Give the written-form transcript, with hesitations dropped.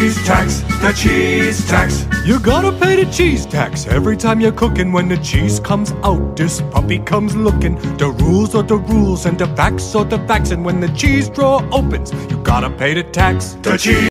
cheese tax, the cheese tax. You gotta pay the cheese tax every time you're cooking. When the cheese comes out, this puppy comes looking. The rules are the rules and the facts are the facts. And when the cheese drawer opens, you gotta pay the tax. The cheese